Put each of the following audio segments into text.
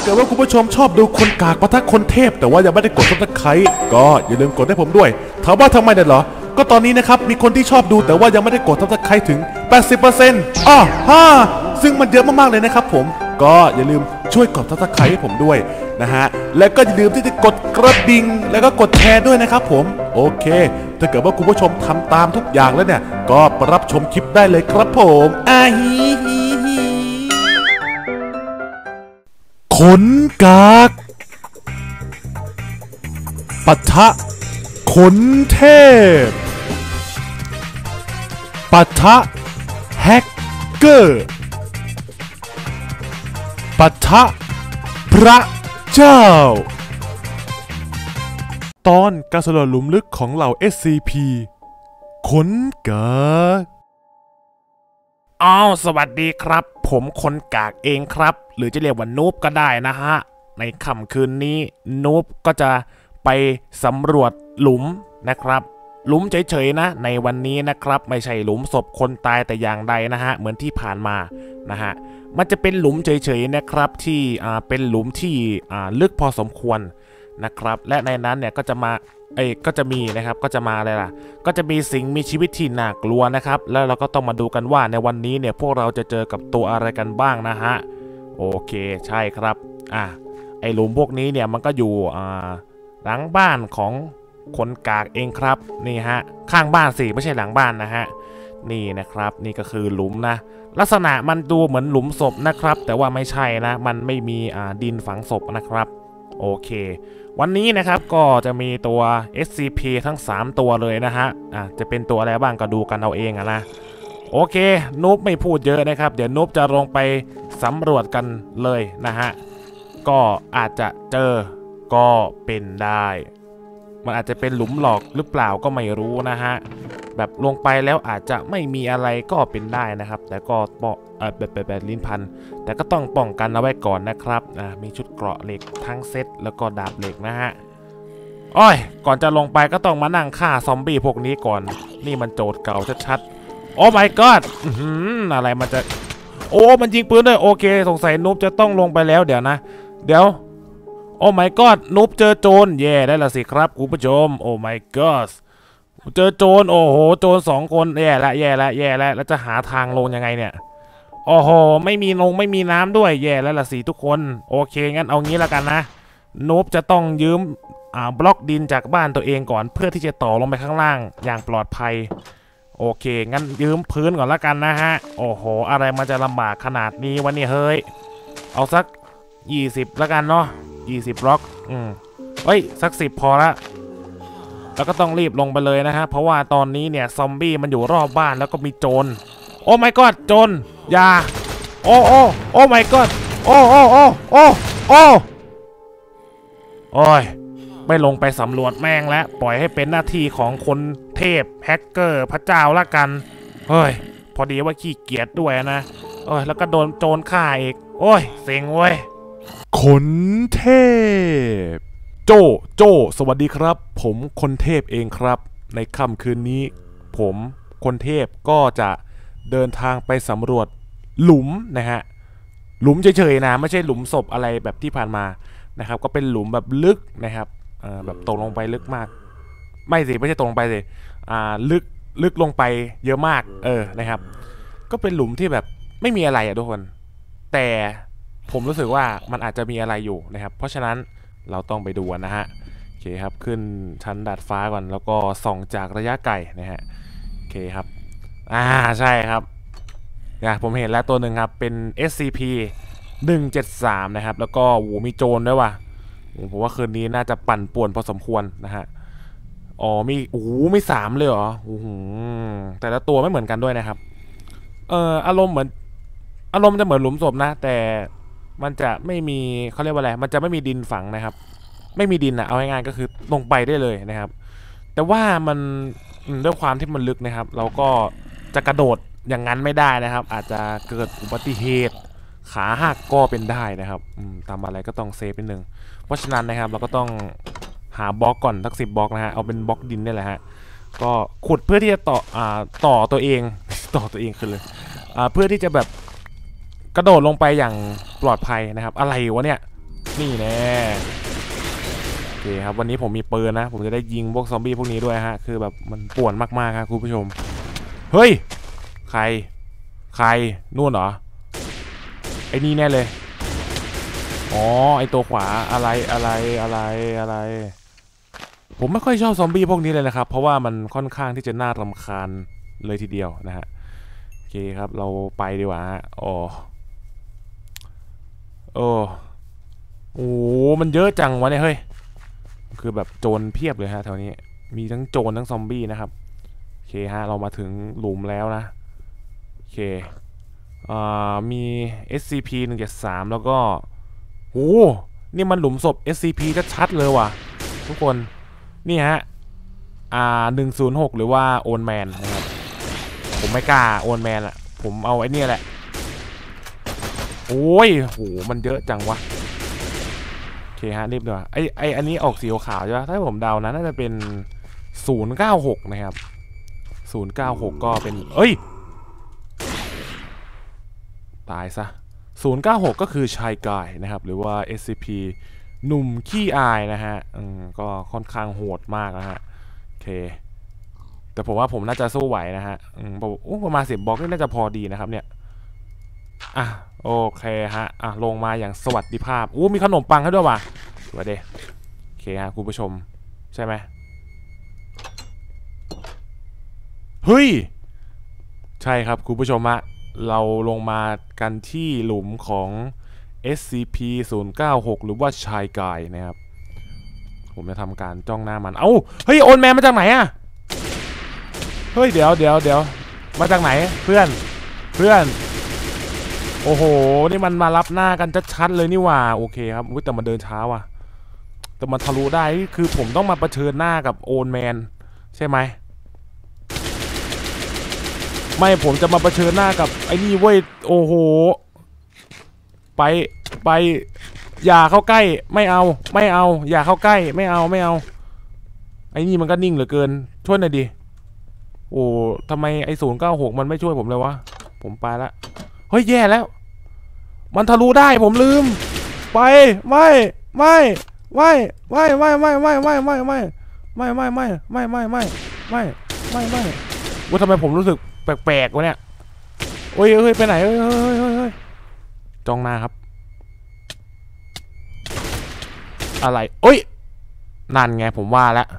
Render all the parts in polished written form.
กิดว่าคุณผู้ชมชอบดูคนกากปะทะคนเทพแต่ว่ายังไม่ได้กดซับสไครต์ก็อย่าลืมกดให้ผมด้วยถามว่าทำไมเนี่ยเหรอก็ตอนนี้นะครับมีคนที่ชอบดูแต่ว่ายังไม่ได้กดซับสไครต์ถึง 80% ซึ่งมันเยอะมากๆเลยนะครับผมก็อย่าลืมช่วยกดซับสไครต์ให้ผมด้วยนะฮะและก็อย่าลืมที่จะกดกระดิ่งแล้วก็กดแชร์ด้วยนะครับผมโอเคถ้าเกิดว่าคุณผู้ชมทำตามทุกอย่างแล้วเนี่ยก็รับชมคลิปได้เลยครับผมขนกากปะทะขนเทพปะทะแฮกเกอร์ปะทะพระเจ้าตอนการสำรวจหลุมลึกของเหล่า SCP ขนกากสวัสดีครับผมคนกากเองครับหรือจะเรียกว่านูบก็ได้นะฮะในค่ำคืนนี้นูบก็จะไปสำรวจหลุมนะครับหลุมเฉยๆนะในวันนี้นะครับไม่ใช่หลุมศพคนตายแต่อย่างใดนะฮะเหมือนที่ผ่านมานะฮะมันจะเป็นหลุมเฉยๆนะครับที่เป็นหลุมที่ลึกพอสมควรนะครับและในนั้นเนี่ยก็จะมาก็จะมีนะครับก็จะมาอะไรล่ะก็จะมีสิ่งมีชีวิตที่น่ากลัวนะครับแล้วเราก็ต้องมาดูกันว่าในวันนี้เนี่ยพวกเราจะเจอกับตัวอะไรกันบ้างนะฮะโอเคใช่ครับไอหลุมพวกนี้เนี่ยมันก็อยู่หลังบ้านของคนกากเองครับนี่ฮะข้างบ้านสิไม่ใช่หลังบ้านนะฮะนี่นะครับนี่ก็คือหลุมนะลักษณะมันดูเหมือนหลุมศพนะครับแต่ว่าไม่ใช่นะมันไม่มีดินฝังศพนะครับโอเควันนี้นะครับก็จะมีตัว SCP ทั้ง3ตัวเลยนะฮะจะเป็นตัวอะไรบ้างก็ดูกันเอาเองนะโอเคนูบไม่พูดเยอะนะครับเดี๋ยวนูบจะลงไปสำรวจกันเลยนะฮะก็อาจจะเจอก็เป็นได้มันอาจจะเป็นหลุมหลอกหรือเปล่าก็ไม่รู้นะฮะแบบลงไปแล้วอาจจะไม่มีอะไรก็เป็นได้นะครับแต่ก็แบบลิ้นพันแต่ก็ต้องป้องกันเอาไว้ก่อนนะครับมีชุดเกราะเหล็กทั้งเซตแล้วก็ดาบเหล็กนะฮะก่อนจะลงไปก็ต้องมานั่งฆ่าซอมบี้พวกนี้ก่อนนี่มันโจทย์เก่าชัดๆโอ้ my god อะไรมันจะมันยิงปืนด้วยโอเคสงสัยนูบจะต้องลงไปแล้วเดี๋ยวโอ้ my god นูบเจอโจรแย่ได้ละสิครับคุณผู้ชมโอ้ my god เจอโจรโอ้โหโจร2 คนแย่แล้วจะหาทางลงยังไงเนี่ยโอ้โหไม่มีน้ำด้วยแย่แล้วละสิทุกคนโอเคงั้นเอางี้แล้วกันนะนูบจะต้องยืมบล็อกดินจากบ้านตัวเองก่อนเพื่อที่จะต่อลงไปข้างล่างอย่างปลอดภัยโอเคงั้นยืมพื้นก่อนแล้วกันนะฮะโอ้โหอะไรมันจะลำบากขนาดนี้วะเนี่ยเฮ้ยเอาสัก20แล้วกันเนาะ20บล็อกสัก10พอละแล้วก็ต้องรีบลงไปเลยนะฮะเพราะว่าตอนนี้เนี่ยซอมบี้มันอยู่รอบบ้านแล้วก็มีโจรโอ้ my god โจรอย่าโอ้ my god โอ้ยไม่ลงไปสำรวจแม่งแล้วปล่อยให้เป็นหน้าที่ของคนเทพแฮกเกอร์พระเจ้าละกันพอดีว่าขี้เกียจด้วยนะแล้วก็โดนโจรฆ่าอีกเซ็งเว้ยขนเทพโจสวัสดีครับผมคนเทพเองครับในค่ำคืนนี้ผมคนเทพก็จะเดินทางไปสำรวจหลุมนะฮะหลุมเฉยๆนะไม่ใช่หลุมศพอะไรแบบที่ผ่านมานะครับก็เป็นหลุมแบบลึกนะครับแบบตกลงไปลึกมากไม่ใช่ตกลงไปสิลึกลงไปเยอะมากนะครับก็เป็นหลุมที่แบบไม่มีอะไรทุกคนแต่ผมรู้สึกว่ามันอาจจะมีอะไรอยู่นะครับเพราะฉะนั้นเราต้องไปดูนะฮะโอเคครับขึ้นชั้นดาดฟ้าก่อนแล้วก็ส่องจากระยะไกลนะฮะโอเคครับใช่ครับผมเห็นแล้วตัวหนึ่งครับเป็น SCP 173นะครับแล้วก็มีโจรด้วยว่ะผมว่าคืนนี้น่าจะปั่นป่วนพอสมควรนะฮะมี3เลยเหรอแต่ละตัวไม่เหมือนกันด้วยนะครับอารมณ์จะเหมือนหลุมศพนะแต่มันจะไม่มีเขาเรียกว่าอะไรมันจะไม่มีดินฝังนะครับไม่มีดินเอาง่ายๆก็คือลงไปได้เลยนะครับแต่ว่ามันด้วยความที่มันลึกนะครับเราก็จะกระโดดอย่างนั้นไม่ได้นะครับอาจจะเกิดอุบัติเหตุขาหักก็เป็นได้นะครับทำอะไรก็ต้องเซฟนิดนึงเพราะฉะนั้นนะครับเราก็ต้องหาบล็อกก่อนสัก10 บล็อกนะฮะเอาเป็นบล็อกดินนี่แหละฮะก็ขุดเพื่อที่จะต่อตัวเองขึ้นเลยเพื่อที่จะแบบกระโดดลงไปอย่างปลอดภัยนะครับอะไรวะเนี่ยนี่แน่โอเคครับวันนี้ผมมีปืนนะผมจะได้ยิงพวกซอมบี้พวกนี้ด้วยฮะคือแบบมันป่วนมากๆครับคุณผู้ชมเฮ้ยใครนู่นเหรอไอ้นี่แน่เลยอ๋อไอตัวขวาอะไรผมไม่ค่อยชอบซอมบี้พวกนี้เลยนะครับเพราะว่ามันค่อนข้างที่จะน่ารำคาญเลยทีเดียวนะฮะโอเคครับเราไปดีกว่าฮะโอ้มันเยอะจังวะเนี่ยเฮ้ยคือแบบโจรเพียบเลยฮะแถวนี้มีทั้งโจรทั้งซอมบี้นะครับโอเคฮะเรามาถึงหลุมแล้วนะโอเคมี SCP-173แล้วก็โอ้นี่มันหลุมศพ SCP ชัดๆเลยว่ะทุกคนนี่ฮะ106หรือว่าโอนแมนนะครับผมไม่กล้าโอนแมนอะผมเอาไอ้นี่แหละโอ้ยโหมันเยอะจังวะโอเคฮะรีบด้วยอันนี้ออกสีขาวใช่ปะถ้าผมเดานะน่าจะเป็น096นะครับ096ก็เป็นเอ้ยตายซะ096ก็คือชายกายนะครับหรือว่า SCP หนุ่มขี้อายนะฮะก็ค่อนข้างโหดมากนะฮะโอเคแต่ผมว่าผมน่าจะสู้ไหวนะฮะประมาณ10 บล็อกนี่น่าจะพอดีนะครับเนี่ยโอเคฮะลงมาอย่างสวัสดิภาพมีขนมปังให้ด้วยว่ะสวัสดีโอเคฮะคุณผู้ชมใช่ไหมเฮ้ยใช่ครับคุณผู้ชมฮะเราลงมากันที่หลุมของ SCP-096 หรือว่าชายกายนะครับผมจะทำการจ้องหน้ามันเฮ้ยโอนแมนมาจากไหนอะเฮ้ยเดี๋ยวมาจากไหนเพื่อนโอ้โหนี่มันมารับหน้ากันชัดๆเลยนี่ว่าโอเคครับแต่มันเดินช้าว่ะแต่มันทะลุได้คือผมต้องมาเผชิญหน้ากับโอนแมนใช่ไหมไม่ผมจะมาเผชิญหน้ากับไอ้นี่เว้ยโอ้โหไปอย่าเข้าใกล้ไม่เอาอย่าเข้าใกล้ไม่เอาไอ้นี่มันก็นิ่งเหลือเกินช่วยหน่อยดิโอ้ทำไมไอ้096มันไม่ช่วยผมเลยวะผมไปละเฮ้ยแย่แล้วมันทะลุได้ผมลืมไปไม่ว่าทำไมผมรู้สึกแปลกๆวะเนี่ยเฮ้ยไปไหนเฮ้ยจ้องหน้าครับอะไรนั่นไงผมว่าแล้ว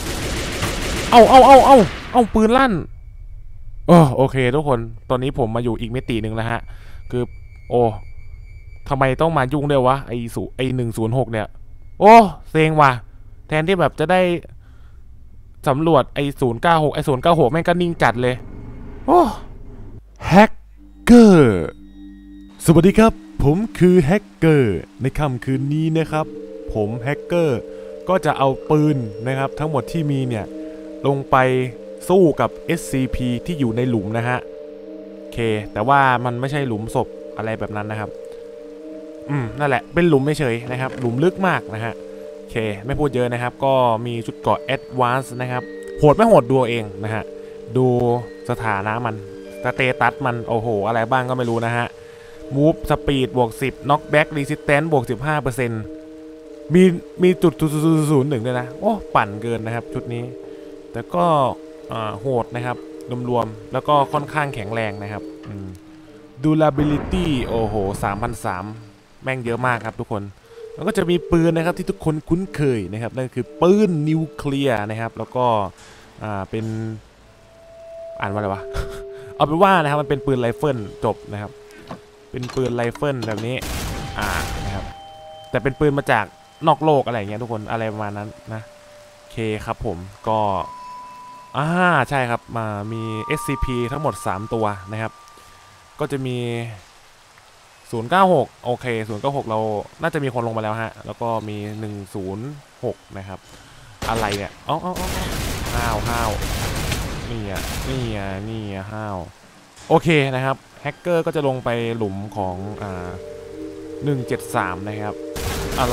เอาปืนลั่นโอเคทุกคนตอนนี้ผมมาอยู่อีกมิติหนึ่งแล้วฮะคือทำไมต้องมายุ่งด้วยวะไอ้106เนี่ยเซ็งว่ะแทนที่แบบจะได้สำรวจไอ้096แม่งก็นิ่งจัดเลยแฮกเกอร์สวัสดีครับผมคือแฮกเกอร์ในค่ำคืนนี้นะครับผมแฮกเกอร์ก็จะเอาปืนนะครับทั้งหมดที่มีเนี่ยลงไปสู้กับ SCP ที่อยู่ในหลุมนะฮะโอเคแต่ว่ามันไม่ใช่หลุมศพอะไรแบบนั้นนะครับนั่นแหละเป็นหลุมไม่เฉยนะครับหลุมลึกมากนะฮะโอเคไม่พูดเยอะนะครับก็มีชุดเกราะ Advance นะครับโหดไม่โหดดูเองนะฮะดูสถานะมันสเตตัสมันโอ้โหอะไรบ้างก็ไม่รู้นะฮะ Move Speed บวก10 Knockback Resistance บวก 15% มีจุด0.001ด้วยนะปั่นเกินนะครับชุดนี้แต่ก็โหดนะครับรวมๆแล้วก็ค่อนข้างแข็งแรงนะครับDurability โอ้โห 3,300 แม่งเยอะมากครับทุกคนแล้วก็จะมีปืนนะครับที่ทุกคนคุ้นเคยนะครับนั่นคือปืนนิวเคลียร์นะครับแล้วก็เป็นอ่านว่าอะไรวะ เอาเป็นว่านะครับมันเป็นปืนไรเฟิลจบนะครับเป็นปืนไรเฟิลแบบนี้นะครับแต่เป็นปืนมาจากนอกโลกอะไรอย่างเงี้ยทุกคนอะไรประมาณนั้นนะโอเคครับผมก็ใช่ครับมี SCP ทั้งหมด3ตัวนะครับก็จะมี096โอเค096เราน่าจะมีคนลงมาแล้วฮะแล้วก็มี106นะครับอะไรเนี่ยห้าวนี่ห้าวโอเคนะครับแฮกเกอร์ก็จะลงไปหลุมของ173นะครับอะไร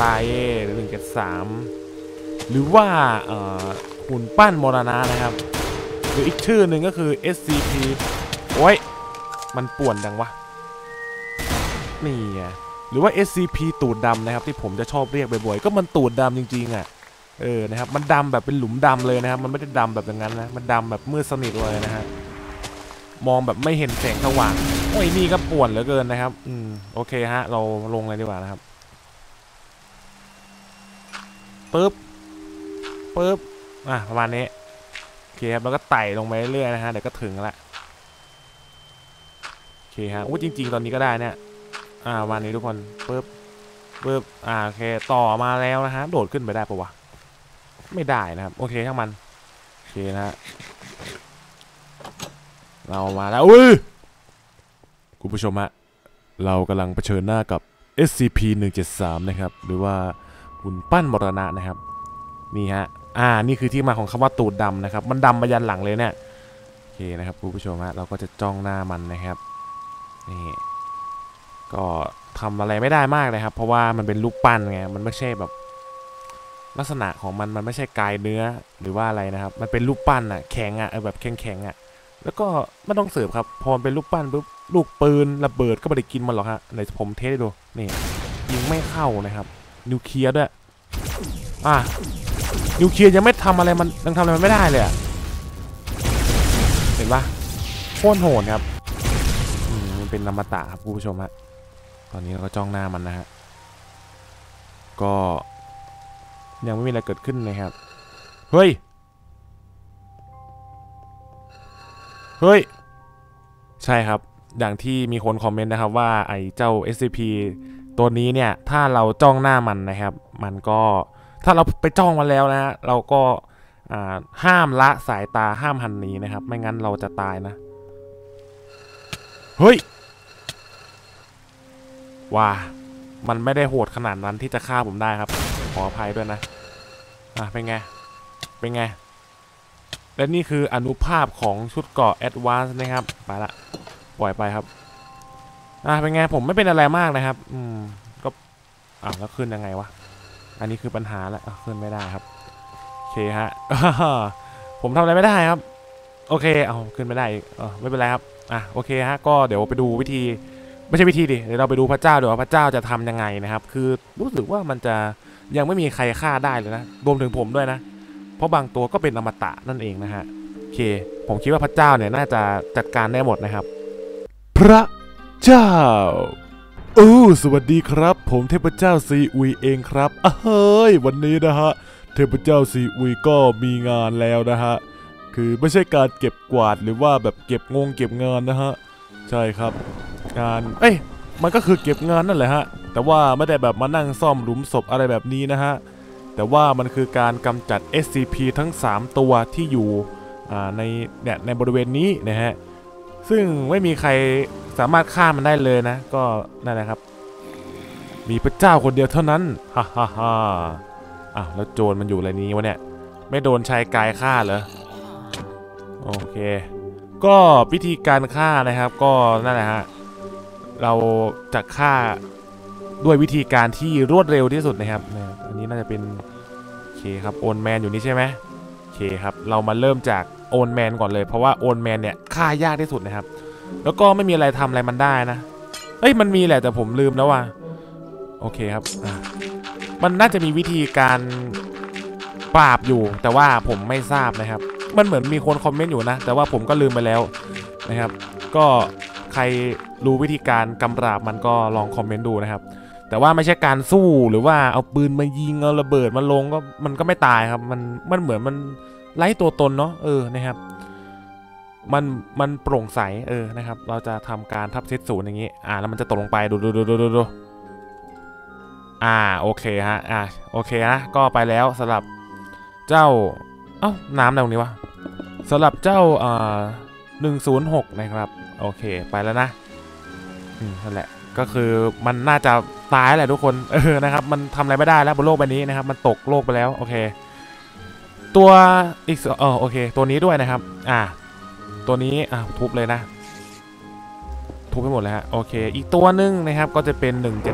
173หรือว่าหุ่นปั้นมรณะนะครับหรืออีกชื่อหนึ่งก็คือ SCP มันป่วนดังวะนี่หรือว่า SCP ตูดดำนะครับที่ผมจะชอบเรียกบ่อยๆก็มันตูดดำจริงๆอ่ะนะครับมันดำแบบเป็นหลุมดำเลยนะครับมันไม่ได้ดำแบบอย่างนั้นนะมันดำแบบมืดสนิทเลยนะฮะมองแบบไม่เห็นแสงสว่างโอ้ยนี่ก็ป่วนเหลือเกินนะครับโอเคฮะเราลงเลยดีกว่านะครับปึ๊บประมาณนี้โอเคครับแล้วก็ไต่ลงไปเรื่อยๆนะฮะเดี๋ยวก็ถึงละโอเคฮะจริงๆตอนนี้ก็ได้เนี่ยวันนี้ทุกคนปึ๊บโอเคต่อมาแล้วนะฮะโดดขึ้นไปได้ปะวะไม่ได้นะครับโอเคช่างมันโอเคนะฮะเรามาแล้วคุณผู้ชมฮะเรากำลังเผชิญหน้ากับ SCP-173 นะครับหรือว่าหุ่นปั้นมรณะนะครับนี่ฮะนี่คือที่มาของคำว่าตูดดำนะครับมันดำมายันหลังเลยเนี่ยโอเคนะครับคุณผู้ชมฮะเราก็จะจ้องหน้ามันนะครับนี่ก็ทำอะไรไม่ได้มากเลยครับเพราะว่ามันเป็นลูกปั้นไงมันไม่ใช่แบบลักษณะของมันไม่ใช่กายเนื้อหรือว่าอะไรนะครับมันเป็นลูกปั้นแข็งแบบแข็งแล้วก็ไม่ต้องเสิร์ฟครับพอเป็นลูกปั้นปุ๊บลูกปืนระเบิดก็ไม่ได้กินมันหรอกฮะไหนผมเทสให้ดูนี่ยิงไม่เข้านะครับนิวเคลียร์ด้วยนิวเคลียร์ยังไม่ทำอะไรมันยังทำอะไรมันไม่ได้เลยเห็นปะโคตรโหดครับมันเป็นอมตะครับคุณผู้ชมฮะตอนนี้เราก็จ้องหน้ามันนะฮะก็ยังไม่มีอะไรเกิดขึ้นนะครับเฮ้ยใช่ครับอย่างที่มีคนคอมเมนต์นะครับว่าไอ้เจ้า SCP ตัวนี้เนี่ยถ้าเราจ้องหน้ามันนะครับมันก็ถ้าเราไปจ้องมันแล้วนะฮะเราก็ห้ามละสายตาห้ามหันหนีนะครับไม่งั้นเราจะตายนะเฮ้ยว้ามันไม่ได้โหดขนาดนั้นที่จะฆ่าผมได้ครับขออภัยด้วยนะเป็นไงและนี่คืออนุภาพของชุดเกราะ Advance นะครับไปละปล่อยไปครับเป็นไงผมไม่เป็นอะไรมากนะครับก็แล้วขึ้นยังไงวะอันนี้คือปัญหาแล้วขึ้นไม่ได้ครับโอเคฮะผมทำอะไรไม่ได้ครับโอเคขึ้นไม่ได้อีกไม่เป็นไรครับโอเคฮะก็เดี๋ยวไปดูวิธีไม่ใช่วิธีดิเดี๋ยวเราไปดูพระเจ้าเดี๋ยวพระเจ้าจะทำยังไงนะครับคือรู้สึกว่ามันจะยังไม่มีใครฆ่าได้เลยนะรวมถึงผมด้วยนะเพราะบางตัวก็เป็นอมตะนั่นเองนะฮะโอเคผมคิดว่าพระเจ้าเนี่ยน่าจะจัดการได้หมดนะครับพระเจ้าสวัสดีครับผมเทพเจ้าซีอุยเองครับเฮ้ยวันนี้นะฮะเทพเจ้าซีอุยก็มีงานแล้วนะฮะคือไม่ใช่การเก็บกวาดหรือว่าแบบเก็บงานนะฮะใช่ครับงานมันก็คือเก็บงานนั่นแหละฮะแต่ว่าไม่ได้แบบมานั่งซ่อมหลุมศพอะไรแบบนี้นะฮะแต่ว่ามันคือการกำจัด SCP ทั้ง3ตัวที่อยู่ในบริเวณนี้นะฮะซึ่งไม่มีใครสามารถฆ่ามันได้เลยนะก็นั่นแหละครับมีพระเจ้าคนเดียวเท่านั้นฮ่าแล้วโจรมันอยู่อะไรนี้วะเนี่ยไม่โดนชายกายฆ่าเหรอโอเคก็วิธีการฆ่านะครับก็นั่นแหละฮะเราจะฆ่าด้วยวิธีการที่รวดเร็วที่สุดนะครับอันนี้น่าจะเป็นโอเคครับโอนแมนอยู่นี่ใช่ไหมโอเคครับเรามาเริ่มจากโอนแมนก่อนเลยเพราะว่าโอนแมนเนี่ยฆ่ายากที่สุดนะครับแล้วก็ไม่มีอะไรทำอะไรมันได้นะมันมีแหละแต่ผมลืมแล้วว่ะโอเคครับมันน่าจะมีวิธีการปราบอยู่แต่ว่าผมไม่ทราบนะครับมันเหมือนมีคนคอมเมนต์อยู่นะแต่ว่าผมก็ลืมไปแล้วนะครับก็ใครรู้วิธีการกำราบมันก็ลองคอมเมนต์ดูนะครับแต่ว่าไม่ใช่การสู้หรือว่าเอาปืนมายิงเอาระเบิดมาลงก็มันก็ไม่ตายครับมันเหมือนมันไร้ตัวตนเนาะนะครับมันโปร่งใสนะครับเราจะทำการทับเซตศูนย์อย่างนี้แล้วมันจะตกลงไปดูโอเคฮะโอเคนะก็ไปแล้วสำหรับเจ้าน้ำอะไรตรงนี้วะสำหรับเจ้า106นะครับโอเคไปแล้วนะนั่นแหละก็คือมันน่าจะตายแหละทุกคนนะครับมันทำอะไรไม่ได้แล้วบนโลกใบนี้นะครับมันตกโลกไปแล้วโอเคตัวอีกโอเคตัวนี้ด้วยนะครับตัวนี้ทุบเลยนะทุบไปหมดเลยฮะโอเคอีกตัวนึงนะครับก็จะเป็น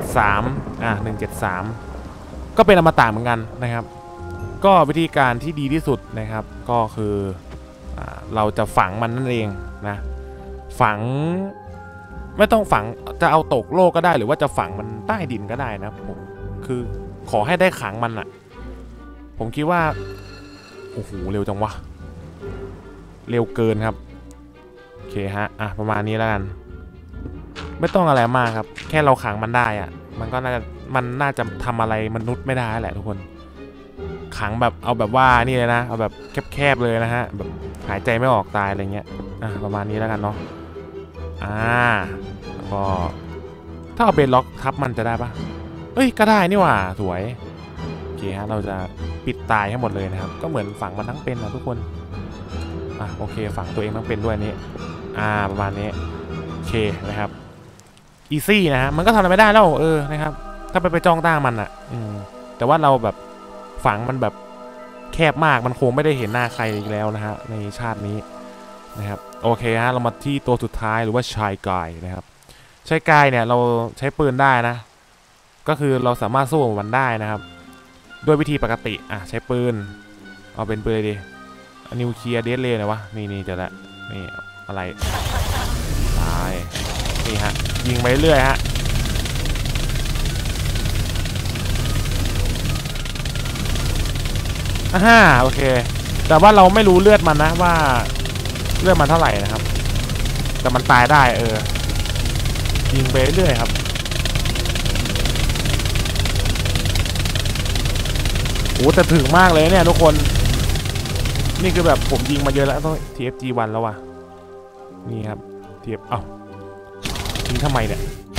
173ก็เป็นอมตะเหมือนกันนะครับก็วิธีการที่ดีที่สุดนะครับก็คือเราจะฝังมันนั่นเองนะฝังไม่ต้องฝังจะเอาตกโลกก็ได้หรือว่าจะฝังมันใต้ดินก็ได้นะผมคือขอให้ได้ขังมันอะผมคิดว่าโอ้โหเร็วจังวะเร็วเกินครับโอเคฮะประมาณนี้แล้วกันไม่ต้องอะไรมากครับแค่เราขังมันได้อะมันน่าจะทำอะไรมนุษย์ไม่ได้แหละทุกคนขังแบบเอาแบบว่านี่เลยนะเอาแบบแคบๆเลยนะฮะแบบหายใจไม่ออกตายอะไรเงี้ยประมาณนี้แล้วกันเนาะแล้วก็ถ้าเอาเบนล็อกทับมันจะได้ปะเอ้ยก็ได้นี่หว่าสวยโอเคฮะเราจะปิดตายให้หมดเลยนะครับก็เหมือนฝังมันทั้งเป็นนะทุกคนโอเคฝังตัวเองทั้งเป็นด้วยนี้ประมาณนี้โอเคนะครับอีซี่นะฮะมันก็ทำอะไรไม่ได้แล้วนะครับถ้าไปจ้องตามันแต่ว่าเราแบบฝังมันแบบแคบมากมันคงไม่ได้เห็นหน้าใครอีกแล้วนะฮะในชาตินี้นะครับโอเคฮะเรามาที่ตัวสุดท้ายหรือว่าชายกายนะครับชายกายเนี่ยเราใช้ปืนได้นะก็คือเราสามารถสู้กับมันได้นะครับด้วยวิธีปกติใช้ปืนเอาเป็นปืนเลยดินิวเคลียร์เดสเลยนะวะนี่จะละนี่อะไรตายนี่ฮะยิงไปเรื่อยฮะโอเคแต่ว่าเราไม่รู้เลือดมันนะว่าเลือดมันเท่าไหร่นะครับแต่มันตายได้ยิงไปเรื่อยครับโอ้แต่ถึงมากเลยเนี่ยทุกคนนี่คือแบบผมยิงมาเยอะแล้วต้อง TFG1 แล้วว่ะนี่ครับ TF ทิ้งทำไมเนี่ย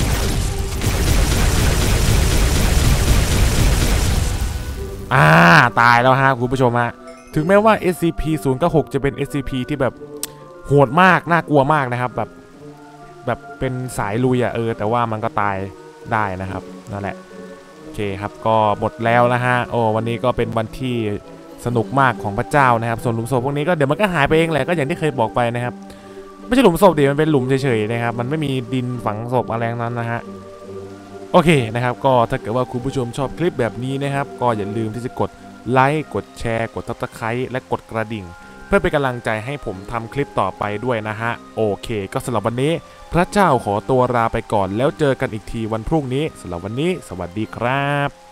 ตายแล้วฮะคุณผู้ชมฮะถึงแม้ว่า SCP-096 จะเป็น SCP ที่แบบโหดมากน่ากลัวมากนะครับแบบเป็นสายลุยแต่ว่ามันก็ตายได้นะครับนั่นแหละโอเคครับก็หมดแล้วนะฮะวันนี้ก็เป็นวันที่สนุกมากของพระเจ้านะครับส่วนหลุมศพพวกนี้ก็เดี๋ยวมันก็หายไปเองแหละก็อย่างที่เคยบอกไปนะครับไม่ใช่หลุมศพดิมันเป็นหลุมเฉยๆนะครับมันไม่มีดินฝังศพอะไรนั้นนะฮะโอเคนะครับก็ถ้าเกิดว่าคุณผู้ชมชอบคลิปแบบนี้นะครับก็อย่าลืมที่จะกดไลค์กดแชร์กด Subscribe และกดกระดิ่งเพื่อเป็นกำลังใจให้ผมทำคลิปต่อไปด้วยนะฮะโอเคก็สำหรับวันนี้พระเจ้าขอตัวลาไปก่อนแล้วเจอกันอีกทีวันพรุ่งนี้สำหรับวันนี้สวัสดีครับ